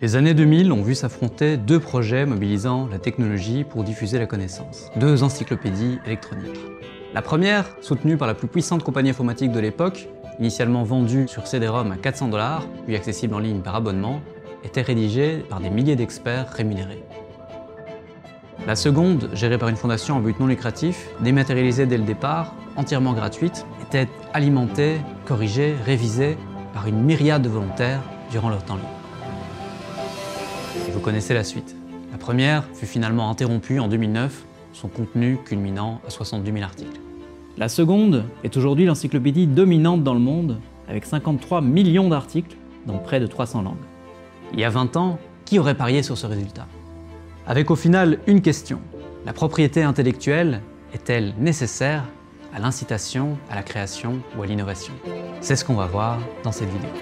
Les années 2000 ont vu s'affronter deux projets mobilisant la technologie pour diffuser la connaissance. Deux encyclopédies électroniques. La première, soutenue par la plus puissante compagnie informatique de l'époque, initialement vendue sur CD-ROM à 400 $, puis accessible en ligne par abonnement, était rédigée par des milliers d'experts rémunérés. La seconde, gérée par une fondation en but non lucratif, dématérialisée dès le départ, entièrement gratuite, était alimentée, corrigée, révisée par une myriade de volontaires durant leur temps libre. Et vous connaissez la suite. La première fut finalement interrompue en 2009, son contenu culminant à 72 000 articles. La seconde est aujourd'hui l'encyclopédie dominante dans le monde, avec 53 millions d'articles dans près de 300 langues. Il y a 20 ans, qui aurait parié sur ce résultat? Avec au final une question. La propriété intellectuelle est-elle nécessaire à l'incitation, à la création ou à l'innovation? C'est ce qu'on va voir dans cette vidéo.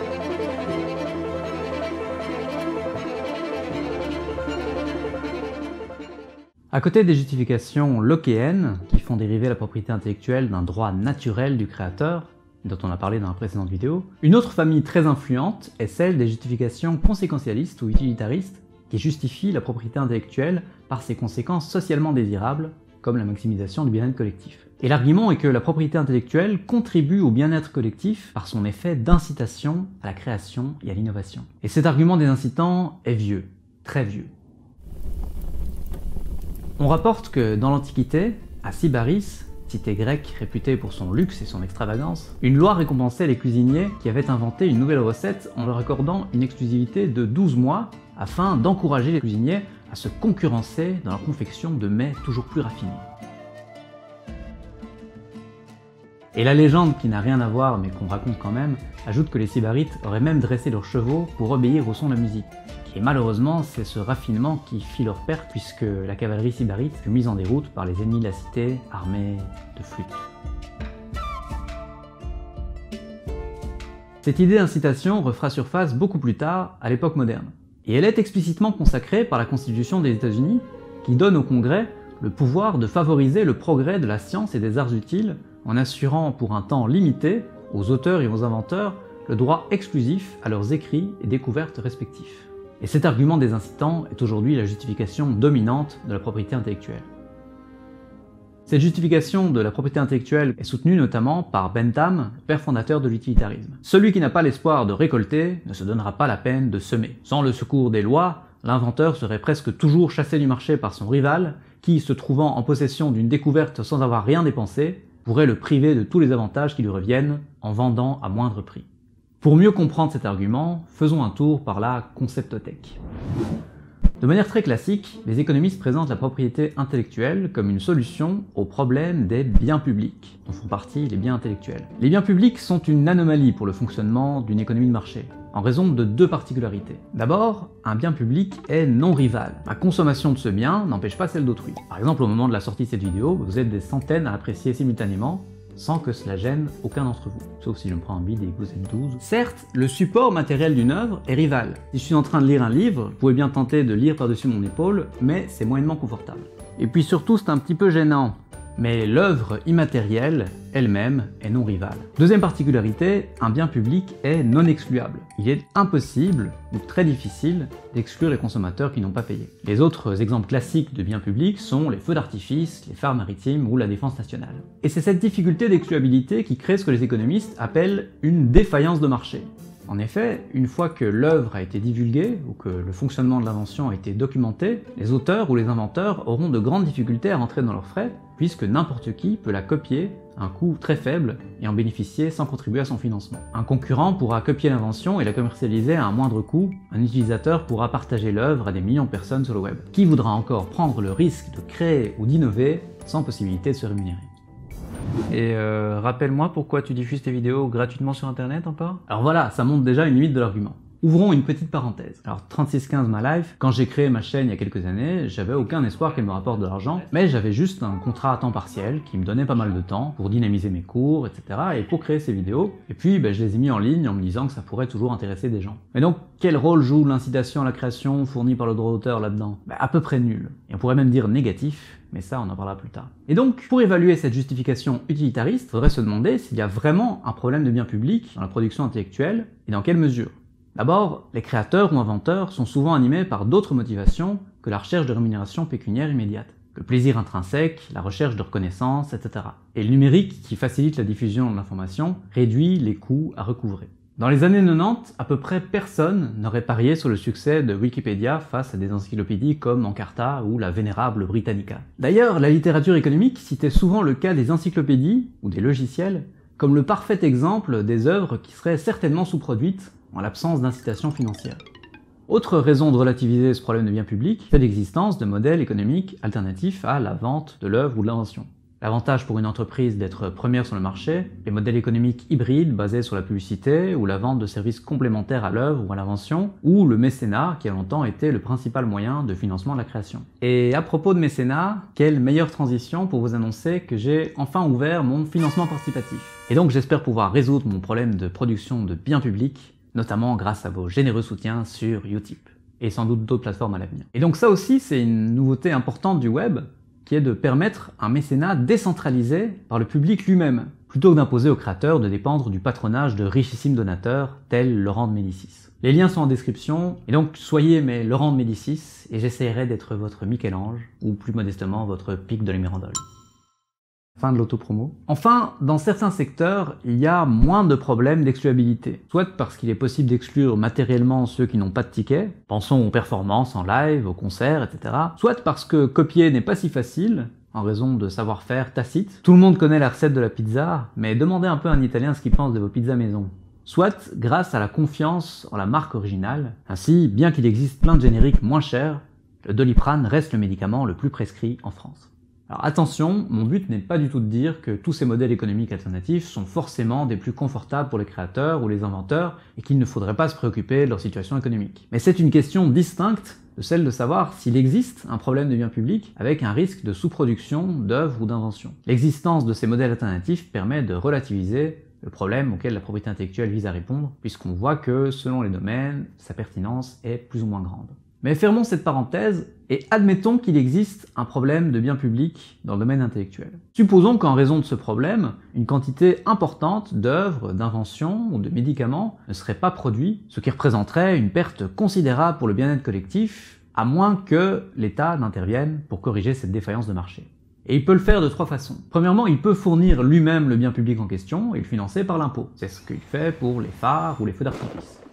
À côté des justifications lockéennes, qui font dériver la propriété intellectuelle d'un droit naturel du créateur, dont on a parlé dans la précédente vidéo, une autre famille très influente est celle des justifications conséquentialistes ou utilitaristes, qui justifient la propriété intellectuelle par ses conséquences socialement désirables, comme la maximisation du bien-être collectif. Et l'argument est que la propriété intellectuelle contribue au bien-être collectif par son effet d'incitation à la création et à l'innovation. Et cet argument des incitants est vieux, très vieux. On rapporte que dans l'Antiquité, à Sybaris, cité grecque réputée pour son luxe et son extravagance, une loi récompensait les cuisiniers qui avaient inventé une nouvelle recette en leur accordant une exclusivité de 12 mois afin d'encourager les cuisiniers à se concurrencer dans leur confection de mets toujours plus raffinés. Et la légende, qui n'a rien à voir mais qu'on raconte quand même, ajoute que les Sybarites auraient même dressé leurs chevaux pour obéir au son de la musique. Et malheureusement, c'est ce raffinement qui fit leur perte puisque la cavalerie sybarite fut mise en déroute par les ennemis de la cité armés de flûtes. Cette idée d'incitation refera surface beaucoup plus tard, à l'époque moderne. Et elle est explicitement consacrée par la Constitution des États-Unis, qui donne au Congrès le pouvoir de favoriser le progrès de la science et des arts utiles en assurant pour un temps limité aux auteurs et aux inventeurs le droit exclusif à leurs écrits et découvertes respectifs. Et cet argument des incitants est aujourd'hui la justification dominante de la propriété intellectuelle. Cette justification de la propriété intellectuelle est soutenue notamment par Bentham, père fondateur de l'utilitarisme. Celui qui n'a pas l'espoir de récolter ne se donnera pas la peine de semer. Sans le secours des lois, l'inventeur serait presque toujours chassé du marché par son rival, qui, se trouvant en possession d'une découverte sans avoir rien dépensé, pourrait le priver de tous les avantages qui lui reviennent en vendant à moindre prix. Pour mieux comprendre cet argument, faisons un tour par la conceptothèque. De manière très classique, les économistes présentent la propriété intellectuelle comme une solution au problème des biens publics, dont font partie les biens intellectuels. Les biens publics sont une anomalie pour le fonctionnement d'une économie de marché, en raison de deux particularités. D'abord, un bien public est non rival. La consommation de ce bien n'empêche pas celle d'autrui. Par exemple, au moment de la sortie de cette vidéo, vous êtes des centaines à l'apprécier simultanément, sans que cela gêne aucun d'entre vous, sauf si je me prends un bide et que vous êtes 12. Certes, le support matériel d'une œuvre est rival. Si je suis en train de lire un livre, vous pouvez bien tenter de lire par-dessus mon épaule, mais c'est moyennement confortable. Et puis surtout, c'est un petit peu gênant. Mais l'œuvre immatérielle, elle-même, est non rivale. Deuxième particularité, un bien public est non excluable. Il est impossible, ou très difficile, d'exclure les consommateurs qui n'ont pas payé. Les autres exemples classiques de biens publics sont les feux d'artifice, les phares maritimes ou la défense nationale. Et c'est cette difficulté d'excluabilité qui crée ce que les économistes appellent une défaillance de marché. En effet, une fois que l'œuvre a été divulguée, ou que le fonctionnement de l'invention a été documenté, les auteurs ou les inventeurs auront de grandes difficultés à rentrer dans leurs frais, puisque n'importe qui peut la copier à un coût très faible et en bénéficier sans contribuer à son financement. Un concurrent pourra copier l'invention et la commercialiser à un moindre coût, un utilisateur pourra partager l'œuvre à des millions de personnes sur le web. Qui voudra encore prendre le risque de créer ou d'innover sans possibilité de se rémunérer? Et rappelle-moi pourquoi tu diffuses tes vidéos gratuitement sur internet encore? Alors voilà, ça montre déjà une limite de l'argument. Ouvrons une petite parenthèse. Alors 3615 My Life, quand j'ai créé ma chaîne il y a quelques années, j'avais aucun espoir qu'elle me rapporte de l'argent, mais j'avais juste un contrat à temps partiel qui me donnait pas mal de temps pour dynamiser mes cours, etc. et pour créer ces vidéos. Et puis je les ai mis en ligne en me disant que ça pourrait toujours intéresser des gens. Mais donc, quel rôle joue l'incitation à la création fournie par le droit d'auteur là-dedans? À peu près nul. Et on pourrait même dire négatif, mais ça on en parlera plus tard. Et donc, pour évaluer cette justification utilitariste, il faudrait se demander s'il y a vraiment un problème de bien public dans la production intellectuelle, et dans quelle mesure. D'abord, les créateurs ou inventeurs sont souvent animés par d'autres motivations que la recherche de rémunération pécuniaire immédiate. Le plaisir intrinsèque, la recherche de reconnaissance, etc. Et le numérique, qui facilite la diffusion de l'information, réduit les coûts à recouvrer. Dans les années 90, à peu près personne n'aurait parié sur le succès de Wikipédia face à des encyclopédies comme Encarta ou la vénérable Britannica. D'ailleurs, la littérature économique citait souvent le cas des encyclopédies, ou des logiciels, comme le parfait exemple des œuvres qui seraient certainement sous-produites en l'absence d'incitation financière. Autre raison de relativiser ce problème de bien public, c'est l'existence de modèles économiques alternatifs à la vente de l'œuvre ou de l'invention. L'avantage pour une entreprise d'être première sur le marché, les modèles économiques hybrides basés sur la publicité ou la vente de services complémentaires à l'œuvre ou à l'invention, ou le mécénat qui a longtemps été le principal moyen de financement de la création. Et à propos de mécénat, quelle meilleure transition pour vous annoncer que j'ai enfin ouvert mon financement participatif. Et donc j'espère pouvoir résoudre mon problème de production de biens publics, notamment grâce à vos généreux soutiens sur Utip, et sans doute d'autres plateformes à l'avenir. Et donc ça aussi, c'est une nouveauté importante du web, qui est de permettre un mécénat décentralisé par le public lui-même, plutôt que d'imposer aux créateurs de dépendre du patronage de richissimes donateurs, tels Laurent de Médicis. Les liens sont en description, et donc soyez mes Laurent de Médicis, et j'essaierai d'être votre Michel-Ange, ou plus modestement votre Pic de la Mirandole. Fin de l'autopromo. Enfin, dans certains secteurs, il y a moins de problèmes d'excluabilité. Soit parce qu'il est possible d'exclure matériellement ceux qui n'ont pas de ticket, pensons aux performances en live, aux concerts, etc. Soit parce que copier n'est pas si facile, en raison de savoir-faire tacite. Tout le monde connaît la recette de la pizza, mais demandez un peu à un Italien ce qu'il pense de vos pizzas maison. Soit grâce à la confiance en la marque originale. Ainsi, bien qu'il existe plein de génériques moins chers, le Doliprane reste le médicament le plus prescrit en France. Alors attention, mon but n'est pas du tout de dire que tous ces modèles économiques alternatifs sont forcément des plus confortables pour les créateurs ou les inventeurs et qu'il ne faudrait pas se préoccuper de leur situation économique. Mais c'est une question distincte de celle de savoir s'il existe un problème de bien public avec un risque de sous-production d'œuvres ou d'inventions. L'existence de ces modèles alternatifs permet de relativiser le problème auquel la propriété intellectuelle vise à répondre, puisqu'on voit que, selon les domaines, sa pertinence est plus ou moins grande. Mais fermons cette parenthèse et admettons qu'il existe un problème de bien public dans le domaine intellectuel. Supposons qu'en raison de ce problème, une quantité importante d'œuvres, d'inventions ou de médicaments ne serait pas produit, ce qui représenterait une perte considérable pour le bien-être collectif, à moins que l'État n'intervienne pour corriger cette défaillance de marché. Et il peut le faire de trois façons. Premièrement, il peut fournir lui-même le bien public en question et le financer par l'impôt. C'est ce qu'il fait pour les phares ou les feux d'artifice.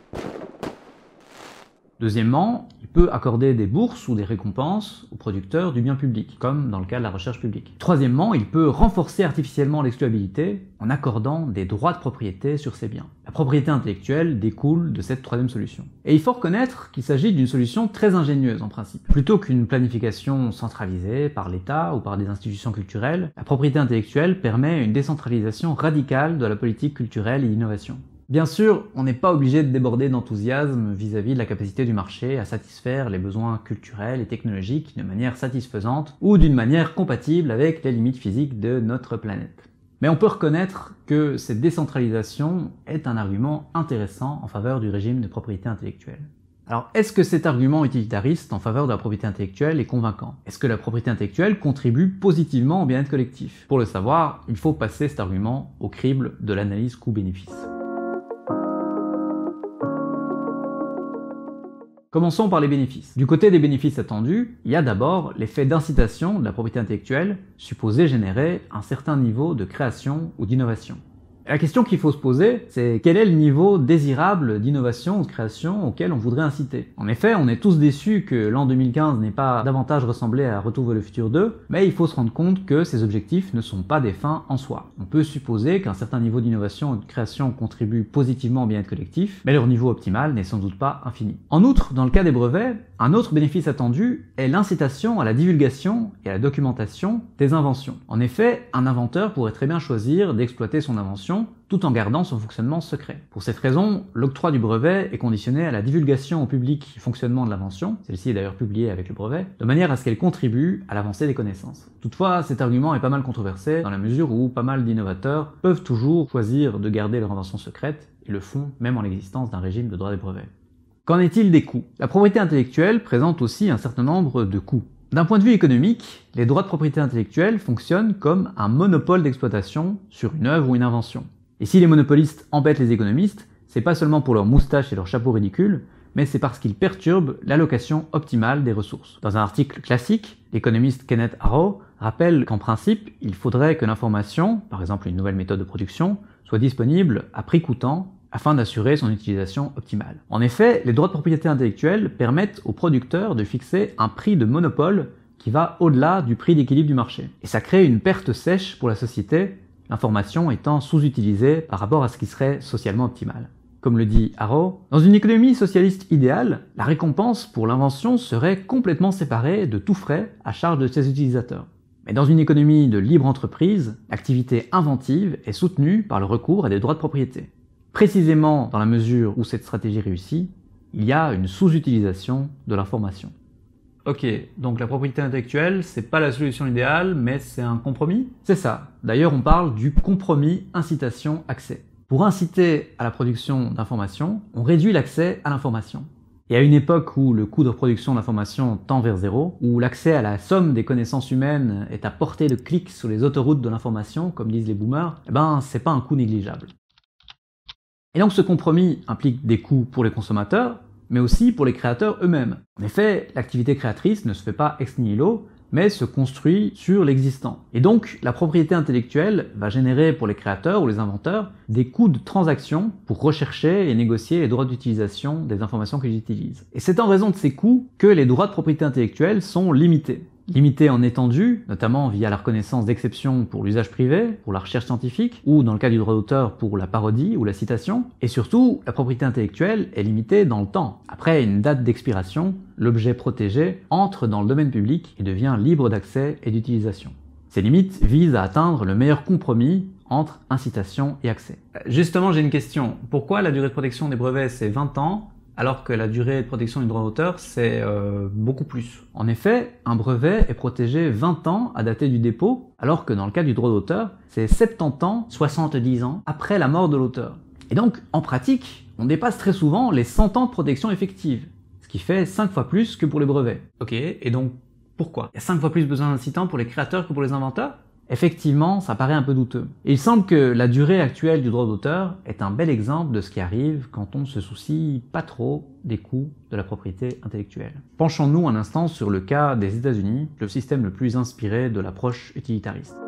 Deuxièmement, il peut accorder des bourses ou des récompenses aux producteurs du bien public, comme dans le cas de la recherche publique. Troisièmement, il peut renforcer artificiellement l'excluabilité en accordant des droits de propriété sur ces biens. La propriété intellectuelle découle de cette troisième solution. Et il faut reconnaître qu'il s'agit d'une solution très ingénieuse en principe. Plutôt qu'une planification centralisée par l'État ou par des institutions culturelles, la propriété intellectuelle permet une décentralisation radicale de la politique culturelle et d'innovation. Bien sûr, on n'est pas obligé de déborder d'enthousiasme vis-à-vis de la capacité du marché à satisfaire les besoins culturels et technologiques de manière satisfaisante ou d'une manière compatible avec les limites physiques de notre planète. Mais on peut reconnaître que cette décentralisation est un argument intéressant en faveur du régime de propriété intellectuelle. Alors, est-ce que cet argument utilitariste en faveur de la propriété intellectuelle est convaincant? Est-ce que la propriété intellectuelle contribue positivement au bien-être collectif? Pour le savoir, il faut passer cet argument au crible de l'analyse coût-bénéfice. Commençons par les bénéfices. Du côté des bénéfices attendus, il y a d'abord l'effet d'incitation de la propriété intellectuelle, supposé générer un certain niveau de création ou d'innovation. La question qu'il faut se poser, c'est quel est le niveau désirable d'innovation ou de création auquel on voudrait inciter? En effet, on est tous déçus que l'an 2015 n'ait pas davantage ressemblé à Retour vers le futur 2, mais il faut se rendre compte que ces objectifs ne sont pas des fins en soi. On peut supposer qu'un certain niveau d'innovation ou de création contribue positivement au bien-être collectif, mais leur niveau optimal n'est sans doute pas infini. En outre, dans le cas des brevets, un autre bénéfice attendu est l'incitation à la divulgation et à la documentation des inventions. En effet, un inventeur pourrait très bien choisir d'exploiter son invention tout en gardant son fonctionnement secret. Pour cette raison, l'octroi du brevet est conditionné à la divulgation au public du fonctionnement de l'invention, celle-ci est d'ailleurs publiée avec le brevet, de manière à ce qu'elle contribue à l'avancée des connaissances. Toutefois, cet argument est pas mal controversé dans la mesure où pas mal d'innovateurs peuvent toujours choisir de garder leur invention secrète et le font même en l'existence d'un régime de droit des brevets. Qu'en est-il des coûts? La propriété intellectuelle présente aussi un certain nombre de coûts. D'un point de vue économique, les droits de propriété intellectuelle fonctionnent comme un monopole d'exploitation sur une œuvre ou une invention. Et si les monopolistes embêtent les économistes, c'est pas seulement pour leurs moustaches et leurs chapeaux ridicules, mais c'est parce qu'ils perturbent l'allocation optimale des ressources. Dans un article classique, l'économiste Kenneth Arrow rappelle qu'en principe, il faudrait que l'information, par exemple une nouvelle méthode de production, soit disponible à prix coûtant afin d'assurer son utilisation optimale. En effet, les droits de propriété intellectuelle permettent aux producteurs de fixer un prix de monopole qui va au-delà du prix d'équilibre du marché. Et ça crée une perte sèche pour la société, l'information étant sous-utilisée par rapport à ce qui serait socialement optimal. Comme le dit Arrow, dans une économie socialiste idéale, la récompense pour l'invention serait complètement séparée de tout frais à charge de ses utilisateurs. Mais dans une économie de libre entreprise, l'activité inventive est soutenue par le recours à des droits de propriété. Précisément dans la mesure où cette stratégie réussit, il y a une sous-utilisation de l'information. Ok, donc la propriété intellectuelle, c'est pas la solution idéale, mais c'est un compromis? C'est ça. D'ailleurs, on parle du compromis incitation-accès. Pour inciter à la production d'informations, on réduit l'accès à l'information. Et à une époque où le coût de production d'informations tend vers zéro, où l'accès à la somme des connaissances humaines est à portée de clic sur les autoroutes de l'information, comme disent les boomers, c'est pas un coût négligeable. Et donc ce compromis implique des coûts pour les consommateurs, mais aussi pour les créateurs eux-mêmes. En effet, l'activité créatrice ne se fait pas ex nihilo, mais se construit sur l'existant. Et donc, la propriété intellectuelle va générer pour les créateurs ou les inventeurs des coûts de transaction pour rechercher et négocier les droits d'utilisation des informations qu'ils utilisent. Et c'est en raison de ces coûts que les droits de propriété intellectuelle sont limités. Limités en étendue, notamment via la reconnaissance d'exceptions pour l'usage privé, pour la recherche scientifique, ou dans le cas du droit d'auteur pour la parodie ou la citation. Et surtout, la propriété intellectuelle est limitée dans le temps. Après une date d'expiration, l'objet protégé entre dans le domaine public et devient libre d'accès et d'utilisation. Ces limites visent à atteindre le meilleur compromis entre incitation et accès. Justement, j'ai une question. Pourquoi la durée de protection des brevets c'est 20 ans alors que la durée de protection du droit d'auteur, c'est beaucoup plus? En effet, un brevet est protégé 20 ans à dater du dépôt, alors que dans le cas du droit d'auteur, c'est 70 ans, 70 ans après la mort de l'auteur. Et donc, en pratique, on dépasse très souvent les 100 ans de protection effective, ce qui fait 5 fois plus que pour les brevets. Ok, et donc pourquoi? Il y a 5 fois plus besoin d'incitants pour les créateurs que pour les inventeurs? Effectivement, ça paraît un peu douteux. Et il semble que la durée actuelle du droit d'auteur est un bel exemple de ce qui arrive quand on ne se soucie pas trop des coûts de la propriété intellectuelle. Penchons-nous un instant sur le cas des États-Unis, le système le plus inspiré de l'approche utilitariste.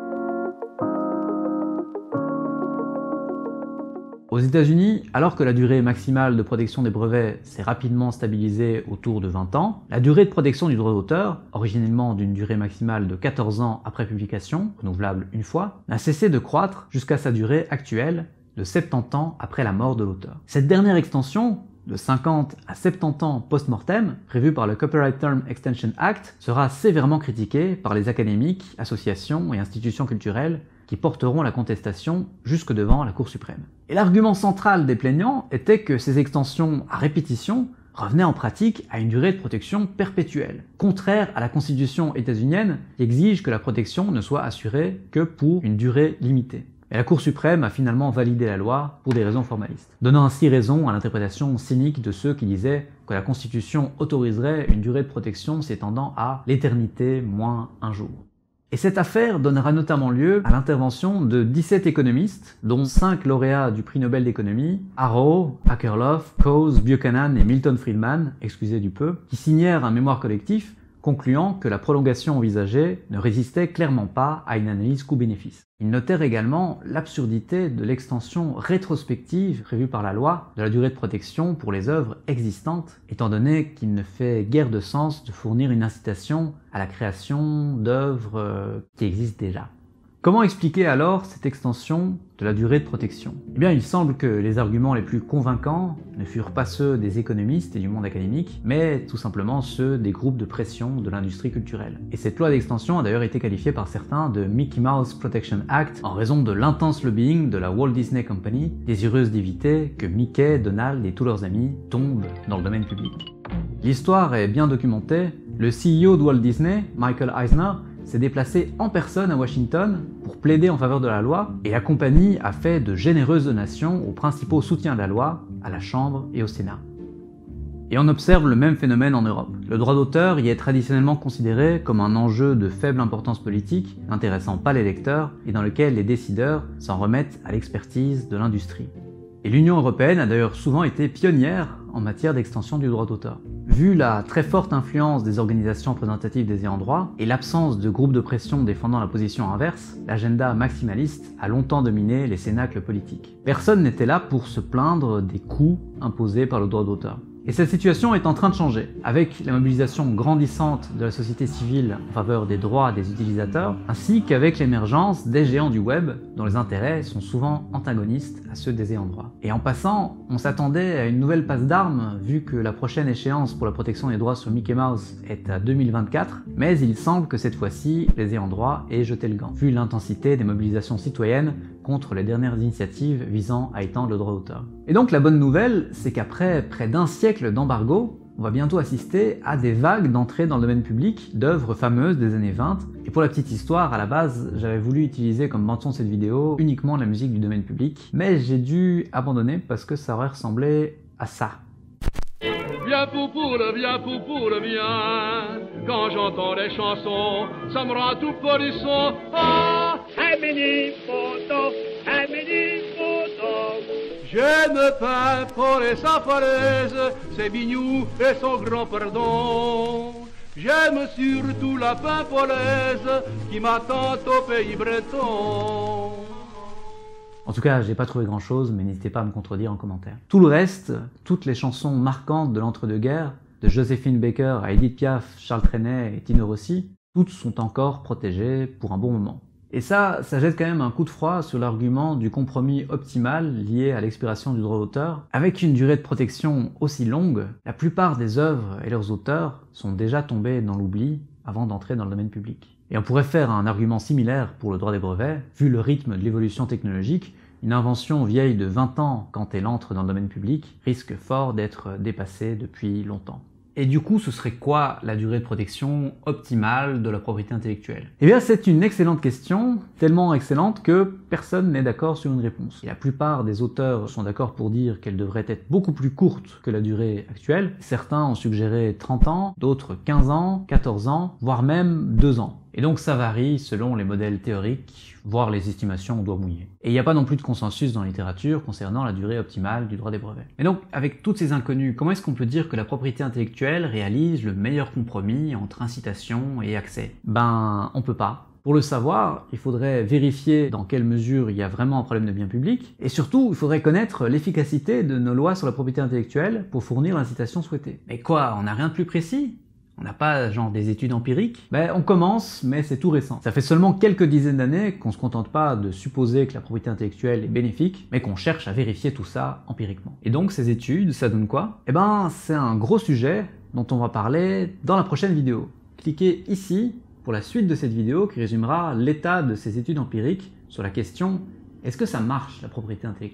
Aux États-Unis, alors que la durée maximale de protection des brevets s'est rapidement stabilisée autour de 20 ans, la durée de protection du droit d'auteur, originellement d'une durée maximale de 14 ans après publication, renouvelable une fois, n'a cessé de croître jusqu'à sa durée actuelle de 70 ans après la mort de l'auteur. Cette dernière extension, de 50 à 70 ans post-mortem, prévue par le Copyright Term Extension Act, sera sévèrement critiquée par les académiques, associations et institutions culturelles qui porteront la contestation jusque devant la Cour suprême. Et l'argument central des plaignants était que ces extensions à répétition revenaient en pratique à une durée de protection perpétuelle, contraire à la constitution états-unienne qui exige que la protection ne soit assurée que pour une durée limitée. Et la Cour suprême a finalement validé la loi pour des raisons formalistes, donnant ainsi raison à l'interprétation cynique de ceux qui disaient que la Constitution autoriserait une durée de protection s'étendant à l'éternité moins un jour. Et cette affaire donnera notamment lieu à l'intervention de 17 économistes, dont 5 lauréats du prix Nobel d'économie, Arrow, Akerlof, Coase, Buchanan et Milton Friedman, excusez du peu, qui signèrent un mémoire collectif concluant que la prolongation envisagée ne résistait clairement pas à une analyse coût-bénéfice. Ils notèrent également l'absurdité de l'extension rétrospective prévue par la loi de la durée de protection pour les œuvres existantes, étant donné qu'il ne fait guère de sens de fournir une incitation à la création d'œuvres qui existent déjà. Comment expliquer alors cette extension de la durée de protection? Eh bien, il semble que les arguments les plus convaincants ne furent pas ceux des économistes et du monde académique, mais tout simplement ceux des groupes de pression de l'industrie culturelle. Et cette loi d'extension a d'ailleurs été qualifiée par certains de Mickey Mouse Protection Act en raison de l'intense lobbying de la Walt Disney Company, désireuse d'éviter que Mickey, Donald et tous leurs amis tombent dans le domaine public. L'histoire est bien documentée. Le CEO de Walt Disney, Michael Eisner, s'est déplacé en personne à Washington pour plaider en faveur de la loi, et la compagnie a fait de généreuses donations aux principaux soutiens de la loi, à la Chambre et au Sénat. Et on observe le même phénomène en Europe. Le droit d'auteur y est traditionnellement considéré comme un enjeu de faible importance politique, n'intéressant pas les lecteurs, et dans lequel les décideurs s'en remettent à l'expertise de l'industrie. Et l'Union européenne a d'ailleurs souvent été pionnière en matière d'extension du droit d'auteur. Vu la très forte influence des organisations représentatives des ayants droit et l'absence de groupes de pression défendant la position inverse, l'agenda maximaliste a longtemps dominé les cénacles politiques. Personne n'était là pour se plaindre des coûts imposés par le droit d'auteur. Et cette situation est en train de changer, avec la mobilisation grandissante de la société civile en faveur des droits des utilisateurs, ainsi qu'avec l'émergence des géants du web, dont les intérêts sont souvent antagonistes à ceux des ayants droit. Et en passant, on s'attendait à une nouvelle passe d'armes, vu que la prochaine échéance pour la protection des droits sur Mickey Mouse est à 2024, mais il semble que cette fois-ci, les ayants droit aient jeté le gant, vu l'intensité des mobilisations citoyennes contre les dernières initiatives visant à étendre le droit d'auteur. Et donc la bonne nouvelle, c'est qu'après près d'un siècle d'embargo, on va bientôt assister à des vagues d'entrée dans le domaine public d'œuvres fameuses des années 20. Et pour la petite histoire, à la base, j'avais voulu utiliser comme bande-son de cette vidéo uniquement la musique du domaine public, mais j'ai dû abandonner parce que ça aurait ressemblé à ça. Viens poupoule, viens poupoule, viens. Quand j'entends les chansons, ça me rend tout polisson. Ah, Emily Photo, Emily Photo. Je me peins pour les affoleuses, c'est Bignou et son grand pardon. J'aime surtout la pimpolaise qui m'attend au pays breton. En tout cas, j'ai pas trouvé grand chose, mais n'hésitez pas à me contredire en commentaire. Tout le reste, toutes les chansons marquantes de l'entre-deux-guerres, de Joséphine Baker à Edith Piaf, Charles Trenet et Tino Rossi, toutes sont encore protégées pour un bon moment. Et ça jette quand même un coup de froid sur l'argument du compromis optimal lié à l'expiration du droit d'auteur. Avec une durée de protection aussi longue, la plupart des œuvres et leurs auteurs sont déjà tombés dans l'oubli avant d'entrer dans le domaine public. Et on pourrait faire un argument similaire pour le droit des brevets, vu le rythme de l'évolution technologique. Une invention vieille de 20 ans quand elle entre dans le domaine public risque fort d'être dépassée depuis longtemps. Et du coup, ce serait quoi la durée de protection optimale de la propriété intellectuelle? Eh bien, c'est une excellente question, tellement excellente que personne n'est d'accord sur une réponse. Et la plupart des auteurs sont d'accord pour dire qu'elle devrait être beaucoup plus courte que la durée actuelle. Certains ont suggéré 30 ans, d'autres 15 ans, 14 ans, voire même 2 ans. Et donc ça varie selon les modèles théoriques, voire les estimations au doigt mouillé. Et il n'y a pas non plus de consensus dans la littérature concernant la durée optimale du droit des brevets. Et donc, avec toutes ces inconnues, comment est-ce qu'on peut dire que la propriété intellectuelle réalise le meilleur compromis entre incitation et accès? Ben, on peut pas. Pour le savoir, il faudrait vérifier dans quelle mesure il y a vraiment un problème de bien public, et surtout, il faudrait connaître l'efficacité de nos lois sur la propriété intellectuelle pour fournir l'incitation souhaitée. Mais quoi, on n'a rien de plus précis? On n'a pas genre des études empiriques? Ben on commence, mais c'est tout récent. Ça fait seulement quelques dizaines d'années qu'on se contente pas de supposer que la propriété intellectuelle est bénéfique, mais qu'on cherche à vérifier tout ça empiriquement. Et donc ces études, ça donne quoi? Eh ben c'est un gros sujet dont on va parler dans la prochaine vidéo. Cliquez ici pour la suite de cette vidéo qui résumera l'état de ces études empiriques sur la question « Est-ce que ça marche la propriété intellectuelle ?»